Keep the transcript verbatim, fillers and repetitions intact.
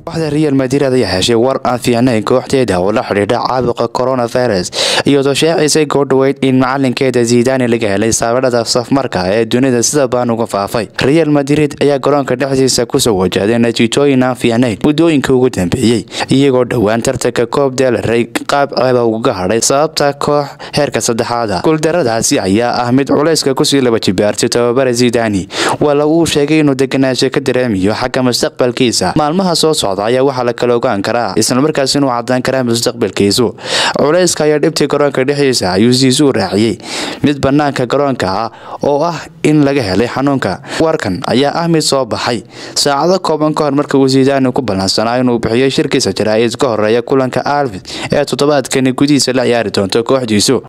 Kooxda Real Madrid ayaa heshay war aan fiicnayn kooxdeeda oo la xiriira caabuqa coronavirus iyadoo sheecisay goordhaweyd in macalinkeeda Zidane laga helay saabadada safmarka ee dunida sida baan uga faafay. Real Madrid ayaa garoonka dhexdiisa ku soo wajahday natiijooyin aan fiicnayn muddooyinkii ugu dambeeyay iyagoo dhawaan tartanka Copa del Rey qaab ceeb uga hadhay sababta koox heerka saddexaad. Guuldaradaasi ayaa ah mid culayska ku sii laba jibaartay tababara Zidane wala uu sheegay inuu deganaansho ka dareemayo xagga mustaqbalkiisa. Maalmaha soo socda ayaa waxa la kala ogaan karaa isla markaas inuu cadaan karaa mustaqbalkiisu. Culayska ayaa dhibtay garoonka dhexdiisa ayuu Zizou raaciyay mid banaanka garoonka ah oo ah in laga helay xanuunka. Warkan ayaa ah mid soo baxay saacado kooban ka hor markii uu Zidane ku ballansanaa inuu bixiyo shirkiisa jaraa'id ka horeeya kulanka Alves ee toddobaadkan gudihiisa la ciyaari doonto kooxdiisu.